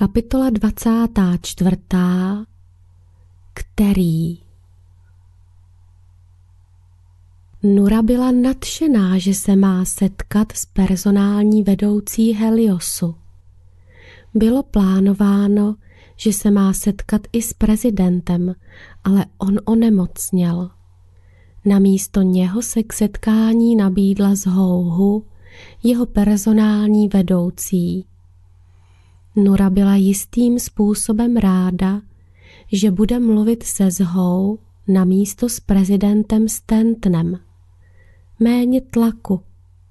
Kapitola 24. Který? Nura byla nadšená, že se má setkat s personální vedoucí Heliosu. Bylo plánováno, že se má setkat i s prezidentem, ale on onemocněl. Namísto něho se k setkání nabídla Zhouhu, jeho personální vedoucí. Nura byla jistým způsobem ráda, že bude mluvit se Zhou namísto s prezidentem Stantnem. Méně tlaku.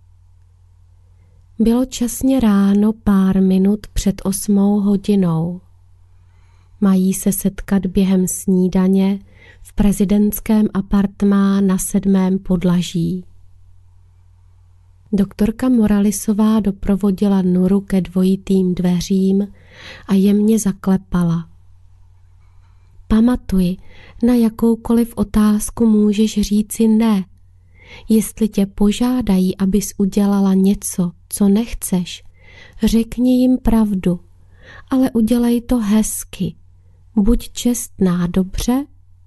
Bylo časně ráno pár minut před 8 hodinou. Mají se setkat během snídaně v prezidentském apartmá na 7. podlaží. Doktorka Moralisová doprovodila Nuru ke dvojitým dveřím a jemně zaklepala. Pamatuj, na jakoukoliv otázku můžeš říci ne. Jestli tě požádají, abys udělala něco, co nechceš, řekni jim pravdu, ale udělej to hezky. Buď čestná, dobře?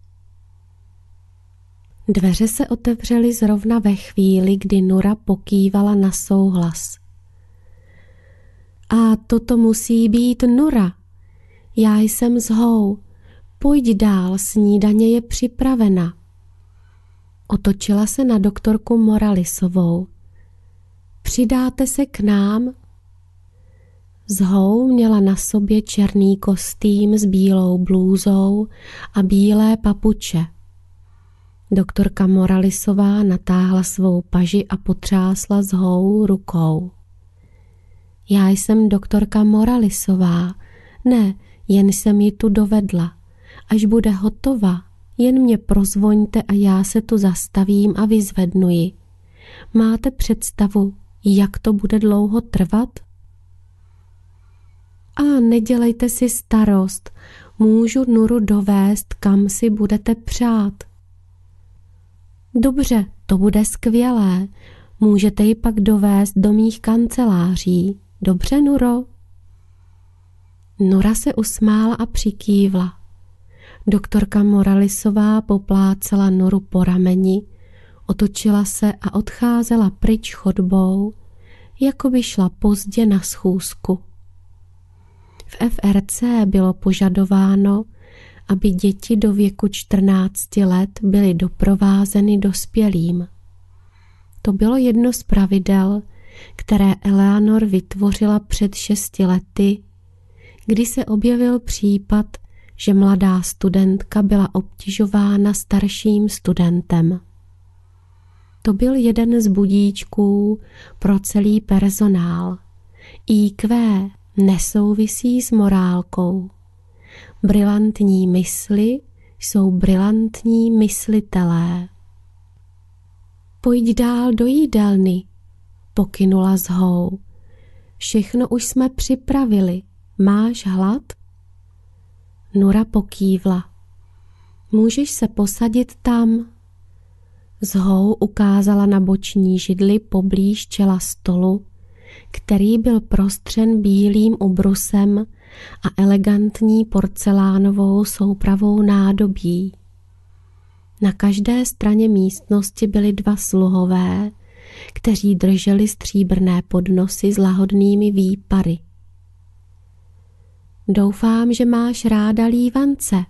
Dveře se otevřely zrovna ve chvíli, kdy Nura pokývala na souhlas. A toto musí být Nura. Já jsem Zhou. Pojď dál, snídaně je připravena. Otočila se na doktorku Moralisovou. Přidáte se k nám? Zhou měla na sobě černý kostým s bílou blůzou a bílé papuče. Doktorka Moralisová natáhla svou paži a potřásla Zhou rukou. Já jsem doktorka Moralisová. Ne, jen jsem ji tu dovedla. Až bude hotova, jen mě prozvoňte a já se tu zastavím a vyzvednu ji. Máte představu, jak to bude dlouho trvat? A nedělejte si starost, můžu Nuru dovést, kam si budete přát. Dobře, to bude skvělé. Můžete ji pak dovést do mých kanceláří. Dobře, Nuro? Nura se usmála a přikývla. Doktorka Moralisová poplácela Nuru po rameni, otočila se a odcházela pryč chodbou, jako by šla pozdě na schůzku. V FRC bylo požadováno, aby děti do věku 14 let byly doprovázeny dospělým. To bylo jedno z pravidel, které Eleanor vytvořila před 6 lety, kdy se objevil případ, že mladá studentka byla obtěžována starším studentem. To byl jeden z budíčků pro celý personál. IQ nesouvisí s morálkou. Brilantní mysli jsou brilantní myslitelé. Pojď dál do jídelny, pokynula Zhou. Všechno už jsme připravili. Máš hlad? Nura pokývla. Můžeš se posadit tam? Zhou ukázala na boční židli poblíž čela stolu, který byl prostřen bílým ubrusem a elegantní porcelánovou soupravou nádobí. Na každé straně místnosti byli 2 sluhové, kteří drželi stříbrné podnosy s lahodnými výpary. Doufám, že máš ráda lívance.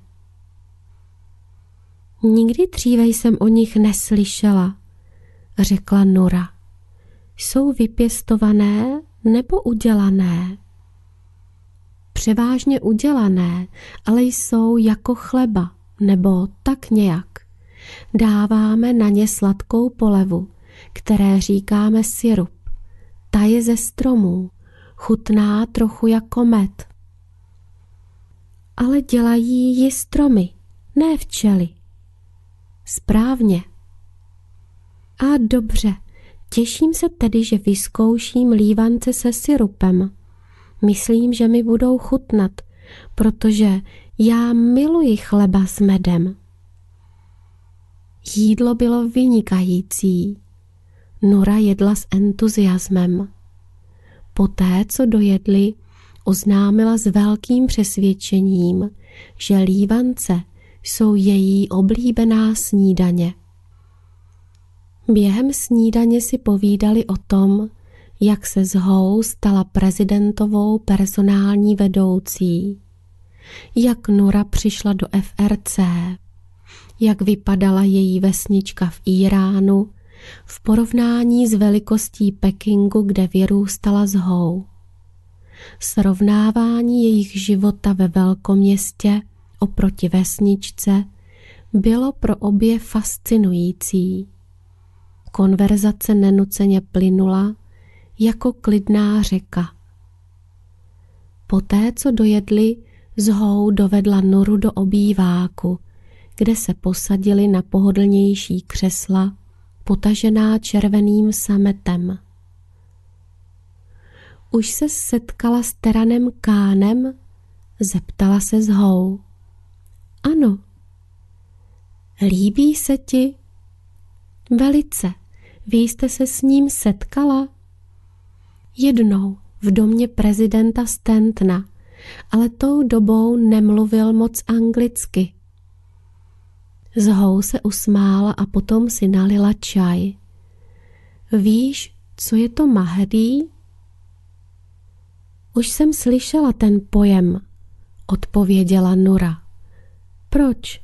Nikdy dříve jsem o nich neslyšela, řekla Nura. Jsou vypěstované nebo udělané? Převážně udělané, ale jsou jako chleba, nebo tak nějak. Dáváme na ně sladkou polevu, které říkáme sirup. Ta je ze stromů, chutná trochu jako med. Ale dělají ji stromy, ne včely. Správně. A dobře, těším se tedy, že vyzkouším lívance se sirupem. Myslím, že mi budou chutnat, protože já miluji chleba s medem. Jídlo bylo vynikající. Nura jedla s entuziasmem. Poté, co dojedli, oznámila s velkým přesvědčením, že lívance jsou její oblíbená snídaně. Během snídaně si povídali o tom, jak se Zhou stala prezidentovou personální vedoucí, jak Nura přišla do FRC, jak vypadala její vesnička v Íránu v porovnání s velikostí Pekingu, kde vyrůstala Zhou. Srovnávání jejich života ve velkoměstě oproti vesničce bylo pro obě fascinující. Konverzace nenuceně plynula jako klidná řeka. Poté, co dojedli, Zhou dovedla Nuru do obýváku, kde se posadili na pohodlnější křesla, potažená červeným sametem. Už se setkala s Teranem Kánem? Zeptala se Zhou. Ano. Líbí se ti? Velice. Vy jste se s ním setkala? Jednou v domě prezidenta Stantona, ale tou dobou nemluvil moc anglicky. Zhou se usmála a potom si nalila čaj. Víš, co je to Mahdi? Už jsem slyšela ten pojem, odpověděla Nura. Proč?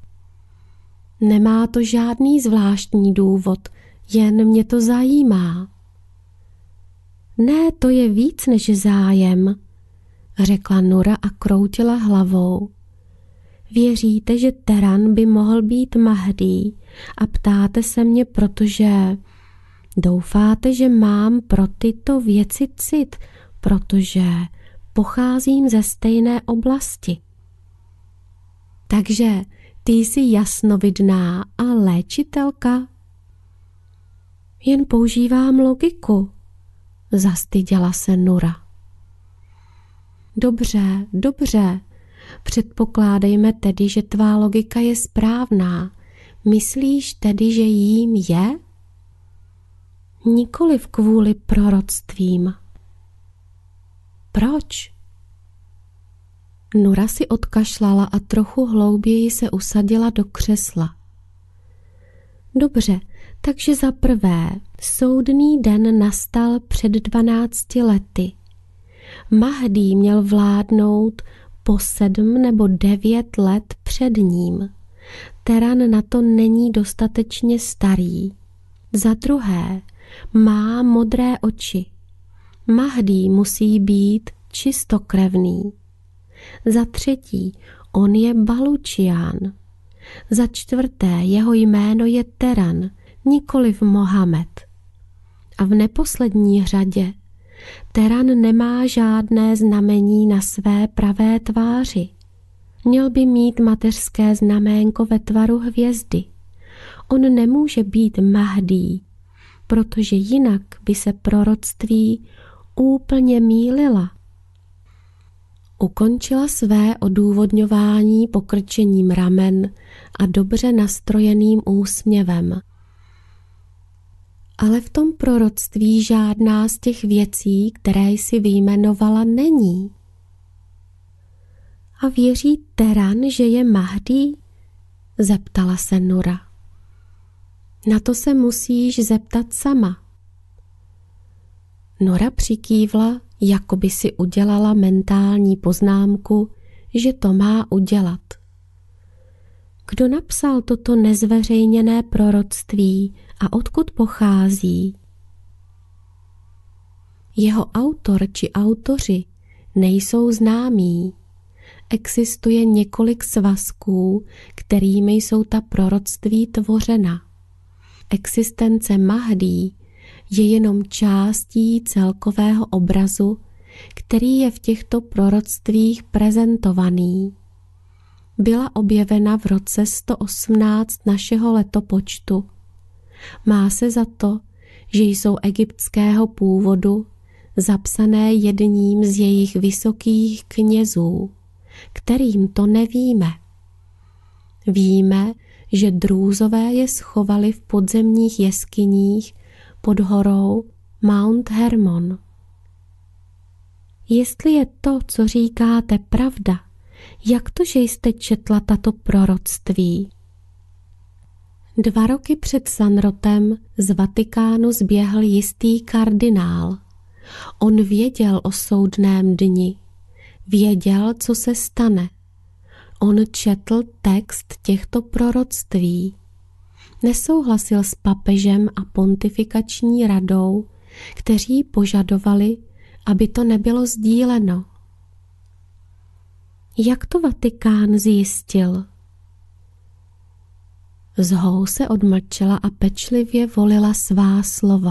Nemá to žádný zvláštní důvod, jen mě to zajímá. Ne, to je víc než zájem, řekla Nura a kroutila hlavou. Věříte, že Teran by mohl být Mahdi a ptáte se mě, protože doufáte, že mám pro tyto věci cit, protože pocházím ze stejné oblasti. Takže ty jsi jasnovidná a léčitelka? Jen používám logiku, zastyděla se Nura. Dobře, předpokládejme tedy, že tvá logika je správná. Myslíš tedy, že jím je? Nikoliv kvůli proroctvím. Proč? Nura si odkašlala a trochu hlouběji se usadila do křesla. Dobře, takže za prvé, soudný den nastal před 12 lety. Mahdi měl vládnout po 7 nebo 9 let před ním. Teran na to není dostatečně starý. Za druhé, má modré oči. Mahdi musí být čistokrevný. Za třetí, on je Balučián. Za čtvrté, jeho jméno je Teran, nikoliv Mohamed. A v neposlední řadě, Teran nemá žádné znamení na své pravé tváři. Měl by mít mateřské znaménko ve tvaru hvězdy. On nemůže být Mahdi, protože jinak by se proroctví úplně mýlila. Ukončila své odůvodňování pokrčením ramen a dobře nastrojeným úsměvem. Ale v tom proroctví žádná z těch věcí, které jsi vyjmenovala, není. A věří Teran, že je Mahdi? Zeptala se Nura. Na to se musíš zeptat sama. Nura přikývla, jako by si udělala mentální poznámku, že to má udělat. Kdo napsal toto nezveřejněné proroctví a odkud pochází? Jeho autor či autoři nejsou známí. Existuje několik svazků, kterými jsou ta proroctví tvořena. Existence Mahdi je jenom částí celkového obrazu, který je v těchto proroctvích prezentovaný. Byla objevena v roce 118 našeho letopočtu. Má se za to, že jsou egyptského původu, zapsané jedním z jejich vysokých knězů, kterým to nevíme. Víme, že drůzové je schovali v podzemních jeskyních pod horou Mount Hermon. Jestli je to, co říkáte, pravda, jak to, že jste četla tato proroctví? 2 roky před Sanrotem z Vatikánu zběhl jistý kardinál. On věděl o soudném dni. Věděl, co se stane. On četl text těchto proroctví. Nesouhlasil s papežem a pontifikační radou, kteří požadovali, aby to nebylo sdíleno. Jak to Vatikán zjistil? Zhou se odmlčela a pečlivě volila svá slova.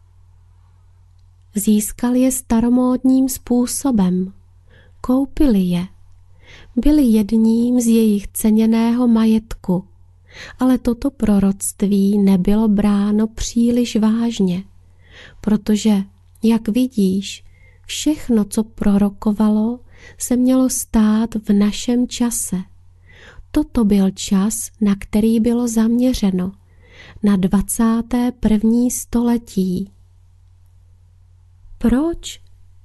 Získal je staromódním způsobem. Koupili je. Byli jedním z jejich ceněného majetku, ale toto proroctví nebylo bráno příliš vážně, protože, jak vidíš, všechno, co prorokovalo, se mělo stát v našem čase. Toto byl čas, na který bylo zaměřeno, na 21. století. Proč?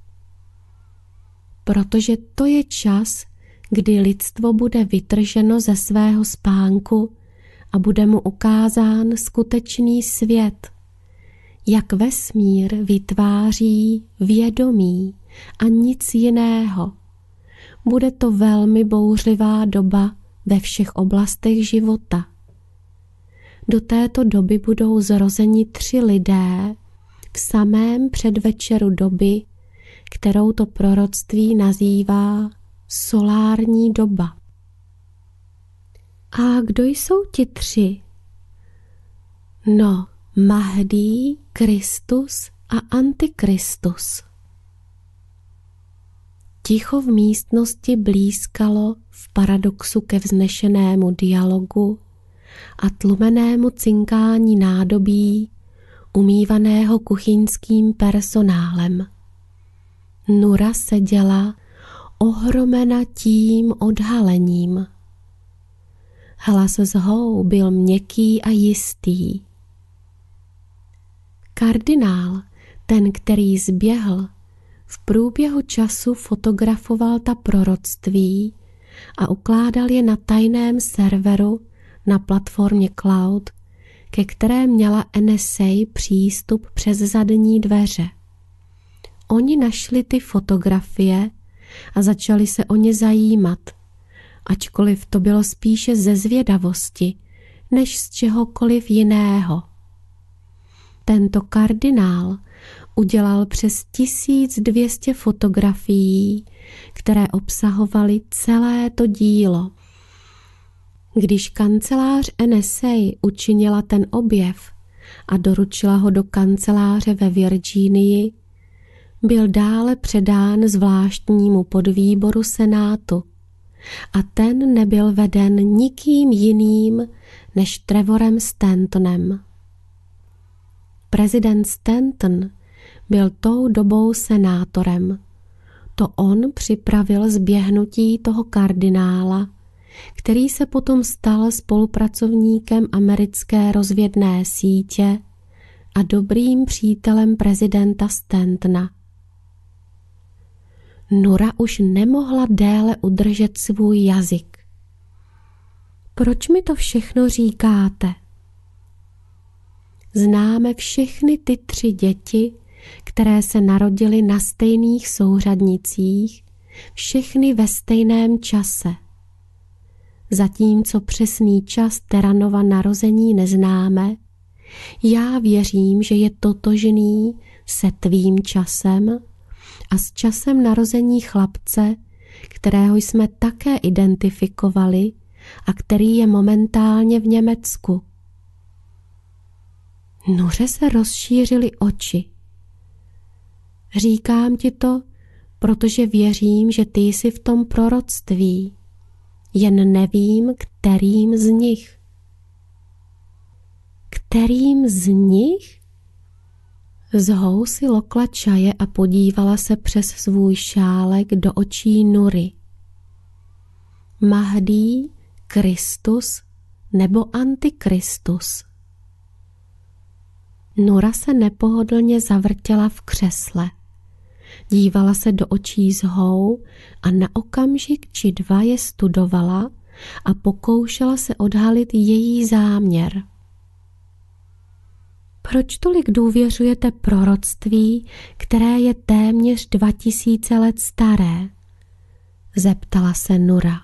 Protože to je čas, kdy lidstvo bude vytrženo ze svého spánku a bude mu ukázán skutečný svět, jak vesmír vytváří vědomí a nic jiného. Bude to velmi bouřlivá doba ve všech oblastech života. Do této doby budou zrozeni 3 lidé v samém předvečeru doby, kterou to proroctví nazývá solární doba. A kdo jsou ti 3? No, Mahdi, Kristus a Antikristus. Ticho v místnosti blýskalo v paradoxu ke vznešenému dialogu a tlumenému cinkání nádobí, umývaného kuchyňským personálem. Nura seděla ohromena tím odhalením. Hlas Zhou byl měkký a jistý. Kardinál, ten, který zběhl, v průběhu času fotografoval ta proroctví a ukládal je na tajném serveru na platformě Cloud, ke které měla NSA přístup přes zadní dveře. Oni našli ty fotografie a začali se o ně zajímat, ačkoliv to bylo spíše ze zvědavosti, než z čehokoliv jiného. Tento kardinál udělal přes 1200 fotografií, které obsahovaly celé to dílo. Když kancelář NSA učinila ten objev a doručila ho do kanceláře ve Virginii, byl dále předán zvláštnímu podvýboru Senátu a ten nebyl veden nikým jiným než Trevorem Stantonem. Prezident Stanton byl tou dobou senátorem. To on připravil zběhnutí toho kardinála, který se potom stal spolupracovníkem americké rozvědné sítě a dobrým přítelem prezidenta Stantona. Nura už nemohla déle udržet svůj jazyk. Proč mi to všechno říkáte? Známe všechny ty 3 děti, které se narodily na stejných souřadnicích, všechny ve stejném čase. Zatímco přesný čas Teranova narození neznáme, já věřím, že je totožný se tvým časem a s časem narození chlapce, kterého jsme také identifikovali a který je momentálně v Německu. Nuře se rozšířily oči. Říkám ti to, protože věřím, že ty jsi v tom proroctví. Jen nevím, kterým z nich. Kterým z nich? Zhou si lokla čaje a podívala se přes svůj šálek do očí Nury. Mahdi, Kristus nebo Antikristus? Nura se nepohodlně zavrtěla v křesle. dívala se do očí Zhou a na okamžik či dva je studovala a pokoušela se odhalit její záměr. Proč tolik důvěřujete proroctví, které je téměř 2000 let staré? Zeptala se Nura.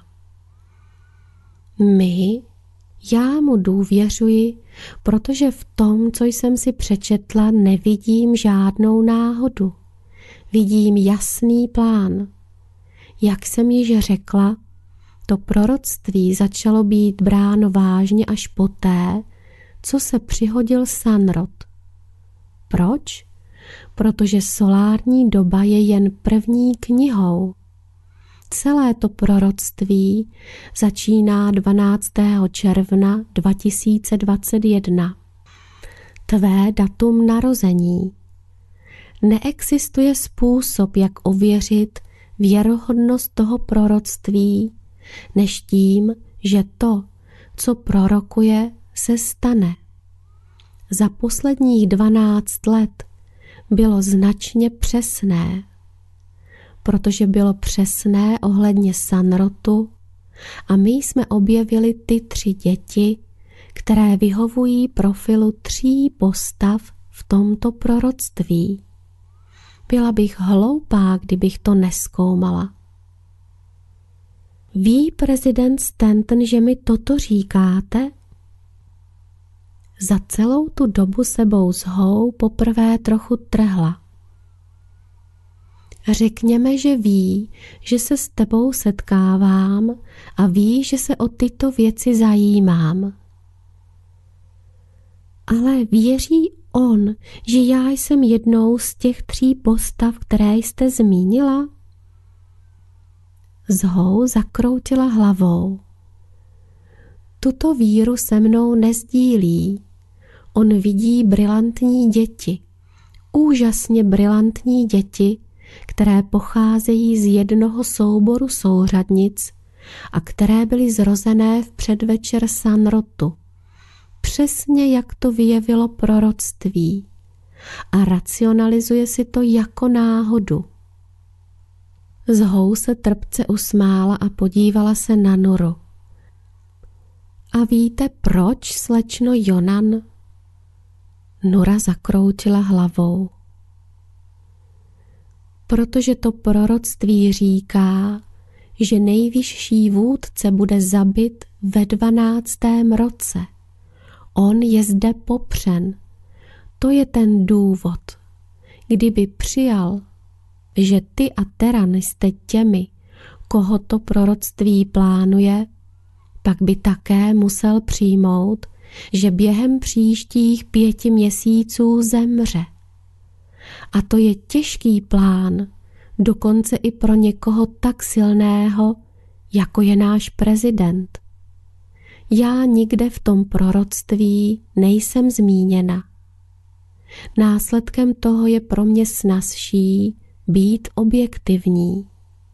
Já mu důvěřuji, protože v tom, co jsem si přečetla, nevidím žádnou náhodu. Vidím jasný plán. Jak jsem již řekla, to proroctví začalo být bráno vážně až poté, co se přihodil Sanrod. Proč? Protože solární doba je jen první knihou. Celé to proroctví začíná 12. června 2021. Tvé datum narození. Neexistuje způsob, jak ověřit věrohodnost toho proroctví, než tím, že to, co prorokuje, se stane. Za posledních 12 let bylo značně přesné, protože bylo přesné ohledně Sanrotu a my jsme objevili ty 3 děti, které vyhovují profilu 3 postav v tomto proroctví. Byla bych hloupá, kdybych to nezkoumala. Ví prezident Stanton, že mi toto říkáte? Za celou tu dobu sebou Zhou poprvé trochu trhla. Řekněme, že ví, že se s tebou setkávám a ví, že se o tyto věci zajímám. Ale věří on, že já jsem jednou z těch 3 postav, které jste zmínila? Zhou zakroutila hlavou. Tuto víru se mnou nezdílí. On vidí brilantní děti, úžasně brilantní děti, které pocházejí z jednoho souboru souřadnic a které byly zrozené v předvečer Sanrotu. Přesně jak to vyjevilo proroctví a racionalizuje si to jako náhodu. Zhou se trpce usmála a podívala se na Nuru. A víte proč, slečno Jonan? Nura zakroutila hlavou. Protože to proroctví říká, že nejvyšší vůdce bude zabit ve 12. roce. On je zde popřen. To je ten důvod. Kdyby přijal, že ty a Teran jste těmi, koho to proroctví plánuje, pak by také musel přijmout, že během příštích 5 měsíců zemře. A to je těžký plán, dokonce i pro někoho tak silného, jako je náš prezident. Já nikde v tom proroctví nejsem zmíněna. Následkem toho je pro mě snazší být objektivní.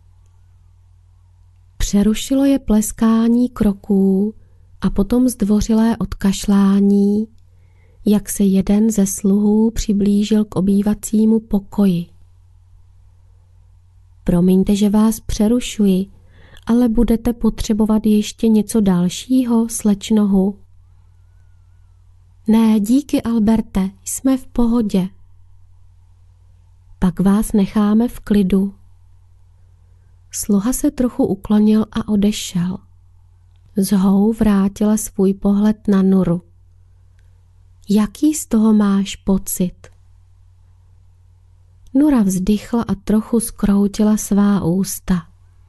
Přerušilo je pleskání kroků a potom zdvořilé odkašlání, jak se jeden ze sluhů přiblížil k obývacímu pokoji. Promiňte, že vás přerušuji, ale budete potřebovat ještě něco dalšího, slečno Hu? Ne, díky, Alberte, jsme v pohodě. Pak vás necháme v klidu. Sluha se trochu uklonil a odešel. Zhou vrátila svůj pohled na Nuru. Jaký z toho máš pocit? Nura vzdychla a trochu zkroutila svá ústa.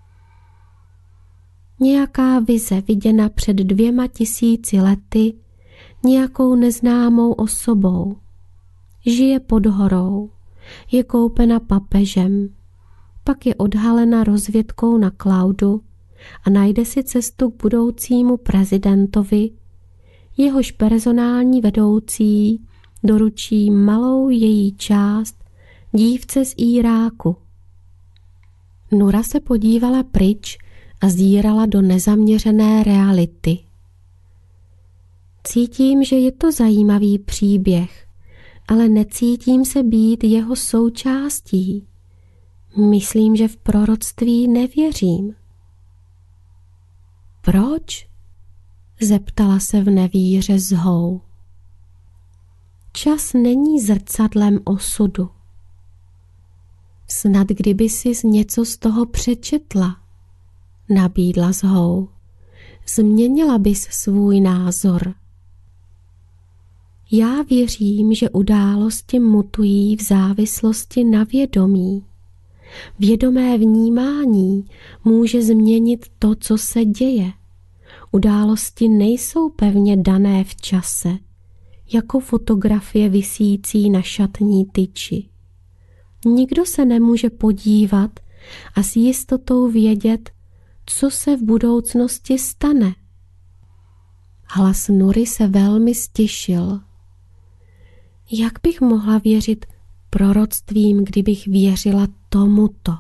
Nějaká vize viděna před 2000 lety nějakou neznámou osobou. Žije pod horou, je koupena papežem, pak je odhalena rozvědkou na Cloudu a najde si cestu k budoucímu prezidentovi, jehož personální vedoucí doručí malou její část dívce z Iráku. Nura se podívala pryč a zírala do nezaměřené reality. Cítím, že je to zajímavý příběh, ale necítím se být jeho součástí. Myslím, že v proroctví nevěřím. Proč? Zeptala se v nevíře Zhou. Čas není zrcadlem osudu. Snad kdyby sis něco z toho přečetla, nabídla Zhou. Změnila bys svůj názor. Já věřím, že události mutují v závislosti na vědomí. Vědomé vnímání může změnit to, co se děje. Události nejsou pevně dané v čase, jako fotografie visící na šatní tyči. Nikdo se nemůže podívat a s jistotou vědět, co se v budoucnosti stane. Hlas Nury se velmi ztišil. Jak bych mohla věřit proroctvím, kdybych věřila tomuto?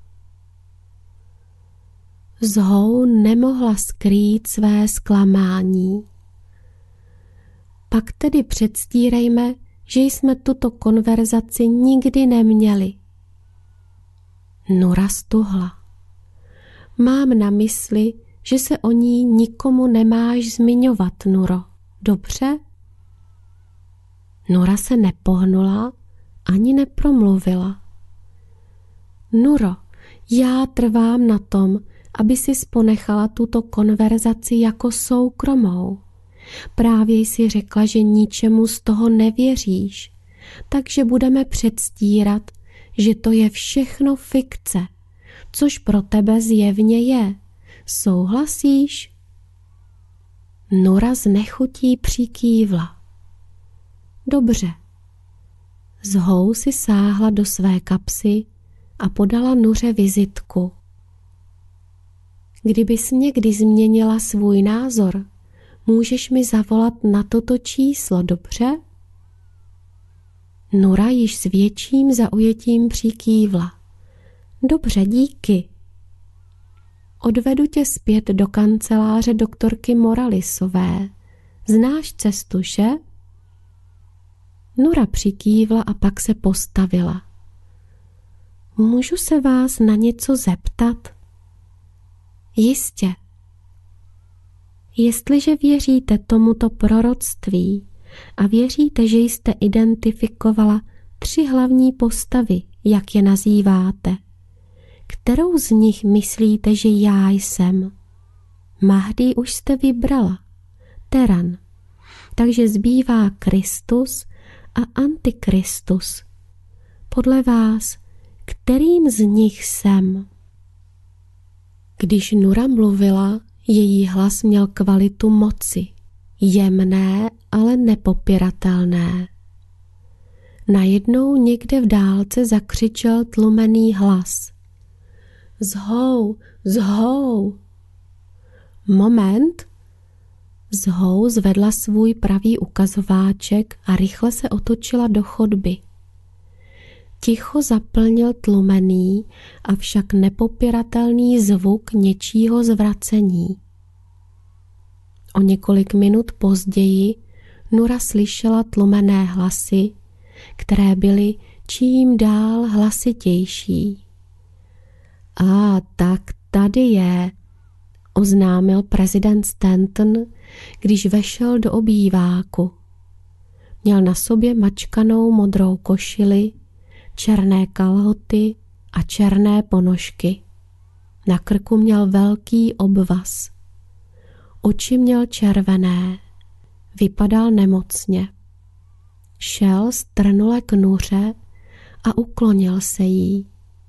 Zhou nemohla skrýt své zklamání. Pak tedy předstírejme, že jsme tuto konverzaci nikdy neměli. Nura stuhla. Mám na mysli, že se o ní nikomu nemáš zmiňovat, Nuro. Dobře? Nura se nepohnula ani nepromluvila. Nuro, já trvám na tom, aby si ponechala tuto konverzaci jako soukromou. Právě jsi řekla, že ničemu z toho nevěříš, takže budeme předstírat, že to je všechno fikce, což pro tebe zjevně je. Souhlasíš? Nura s nechutí přikývla. Dobře. Zhou si sáhla do své kapsy a podala Nuře vizitku. Kdybys někdy změnila svůj názor, můžeš mi zavolat na toto číslo, dobře? Nura již s větším zaujetím přikývla. Dobře, díky. Odvedu tě zpět do kanceláře doktorky Moralisové. Znáš cestu, že? Nura přikývla a pak se postavila. Můžu se vás na něco zeptat? Jistě. Jestliže věříte tomuto proroctví a věříte, že jste identifikovala 3 hlavní postavy, jak je nazýváte, kterou z nich myslíte, že já jsem? Mahdi už jste vybrala, Teran, takže zbývá Kristus a Antikristus. Podle vás, kterým z nich jsem? Když Nura mluvila, její hlas měl kvalitu moci, jemné, ale nepopiratelné. Najednou někde v dálce zakřičel tlumený hlas. Zhou, Zhou! Moment! Zhou zvedla svůj pravý ukazováček a rychle se otočila do chodby. Ticho zaplnil tlumený, avšak nepopiratelný zvuk něčího zvracení. O několik minut později Nura slyšela tlumené hlasy, které byly čím dál hlasitější. A tak tady je, oznámil prezident Stanton, když vešel do obýváku. Měl na sobě mačkanou modrou košili, černé kalhoty a černé ponožky. Na krku měl velký obvaz. Oči měl červené, vypadal nemocně. Šel strnule k Nuře a uklonil se jí.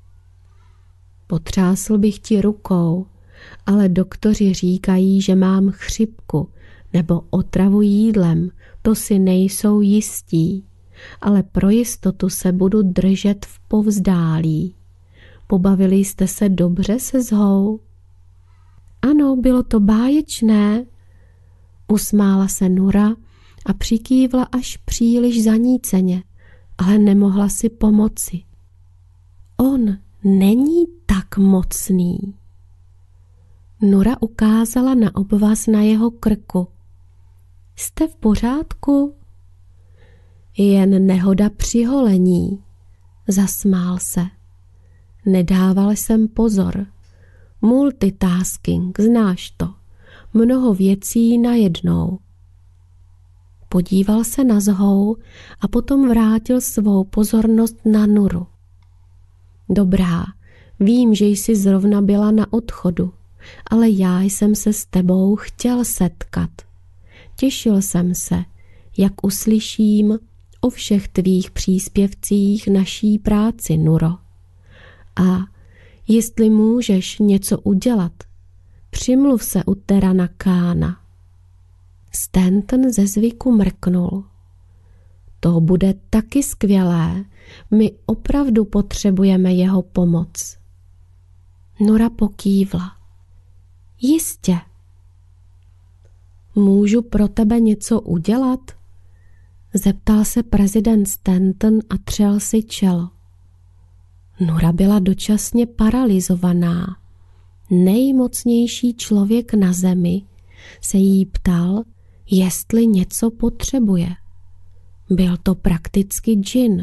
Potřásl bych ti rukou, ale doktoři říkají, že mám chřipku nebo otravu jídlem, to si nejsou jistí, ale pro jistotu se budu držet v povzdálí. Pobavili jste se dobře se Zhou? Ano, bylo to báječné, usmála se Nura a přikývla až příliš zaníceně, ale nemohla si pomoci. On není tak mocný. Nura ukázala na obvaz na jeho krku. Jste v pořádku? Jen nehoda při holení, zasmál se. Nedával jsem pozor. Multitasking, znáš to. Mnoho věcí najednou. Podíval se na Zhou a potom vrátil svou pozornost na Nuru. Dobrá, vím, že jsi zrovna byla na odchodu, ale já jsem se s tebou chtěl setkat. Těšil jsem se, jak uslyším o všech tvých příspěvcích naší práci, Nuro. A jestli můžeš něco udělat, přimluv se u Terana Kána. Stanton ze zvyku mrknul. To bude taky skvělé, my opravdu potřebujeme jeho pomoc. Nura pokývla. Jistě. Můžu pro tebe něco udělat? Zeptal se prezident Stanton a třel si čelo. Nura byla dočasně paralyzovaná. Nejmocnější člověk na zemi se jí ptal, jestli něco potřebuje. Byl to prakticky džin.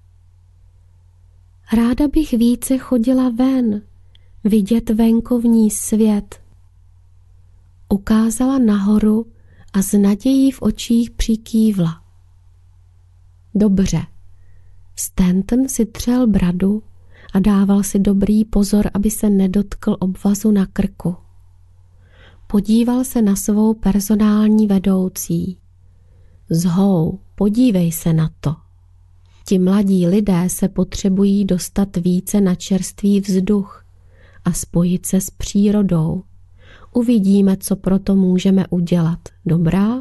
Ráda bych více chodila ven, vidět venkovní svět. Ukázala nahoru a s nadějí v očích přikývla. Dobře. Stanton si třel bradu a dával si dobrý pozor, aby se nedotkl obvazu na krku. Podíval se na svou personální vedoucí. Zhou, podívej se na to. Ti mladí lidé se potřebují dostat více na čerstvý vzduch a spojit se s přírodou. Uvidíme, co proto můžeme udělat. Dobrá?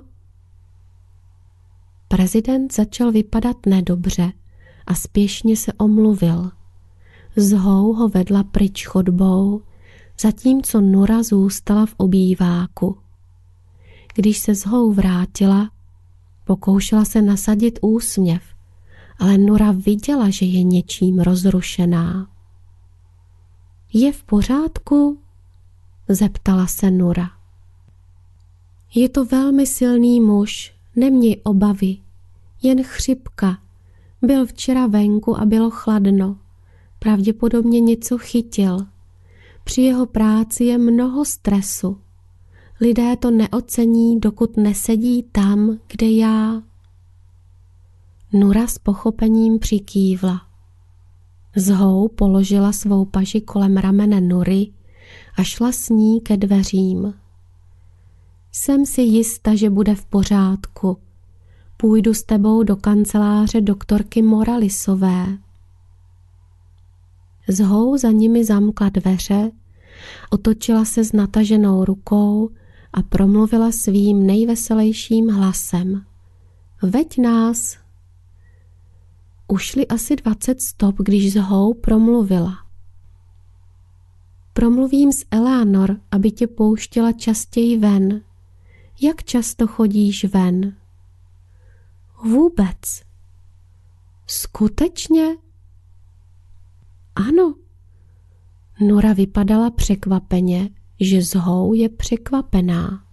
Prezident začal vypadat nedobře a spěšně se omluvil. Zhou ho vedla pryč chodbou, zatímco Nura zůstala v obýváku. Když se Zhou vrátila, pokoušela se nasadit úsměv, ale Nura viděla, že je něčím rozrušená. Je v pořádku? Zeptala se Nura. Je to velmi silný muž, neměj obavy, jen chřipka. Byl včera venku a bylo chladno. Pravděpodobně něco chytil. Při jeho práci je mnoho stresu. Lidé to neocení, dokud nesedí tam, kde já. Nura s pochopením přikývla. Zhou položila svou paži kolem ramene Nury a šla s ní ke dveřím. Jsem si jista, že bude v pořádku. Půjdu s tebou do kanceláře doktorky Moralisové. Zhou za nimi zamkla dveře, otočila se s nataženou rukou a promluvila svým nejveselejším hlasem. Veď nás. Ušli asi 20 stop, když Zhou promluvila. Promluvím s Eleanor, aby tě pouštěla častěji ven. Jak často chodíš ven? Vůbec. Skutečně? Ano. Nura vypadala překvapeně, že Zhou je překvapená.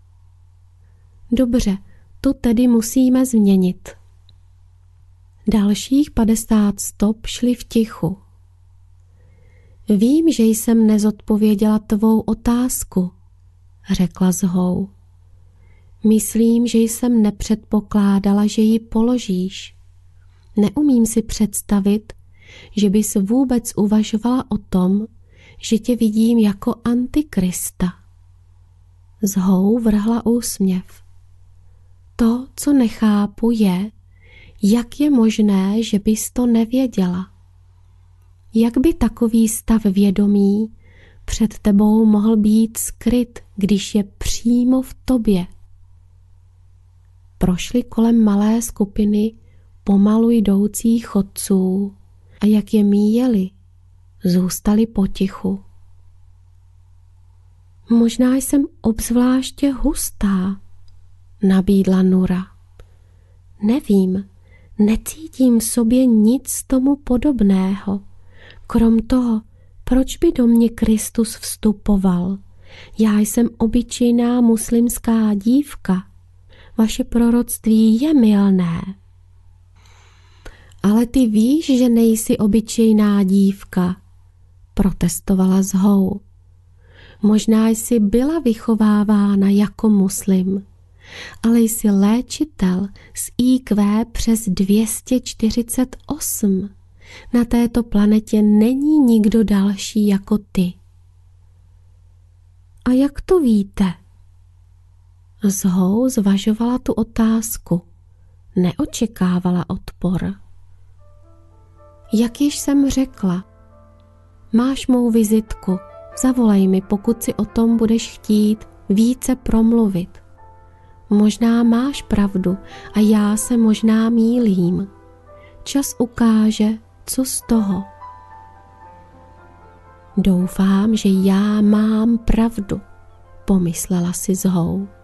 Dobře, to tedy musíme změnit. Dalších 50 stop šli v tichu. Vím, že jsem nezodpověděla tvou otázku, řekla Zhou. Myslím, že jsem nepředpokládala, že ji položíš. Neumím si představit, že bys vůbec uvažovala o tom, že tě vidím jako antikrista. Zhou vrhla úsměv. To, co nechápu, je, jak je možné, že bys to nevěděla. Jak by takový stav vědomí před tebou mohl být skryt, když je přímo v tobě? Prošli kolem malé skupiny pomalu jdoucích chodců a jak je míjeli, zůstali potichu. Možná jsem obzvláště hustá, nabídla Nura. Nevím, necítím v sobě nic tomu podobného. Krom toho, proč by do mě Kristus vstupoval? Já jsem obyčejná muslimská dívka. Vaše proroctví je mylné. Ale ty víš, že nejsi obyčejná dívka, protestovala Zhou. Možná jsi byla vychovávána jako muslim, ale jsi léčitel s IQ přes 248. Na této planetě není nikdo další jako ty. A jak to víte? Zhou zvažovala tu otázku. Neočekávala odpor. Jak již jsem řekla, máš mou vizitku, zavolej mi, pokud si o tom budeš chtít více promluvit. Možná máš pravdu a já se možná mýlím. Čas ukáže, co z toho. Doufám, že já mám pravdu, pomyslela si Zhou.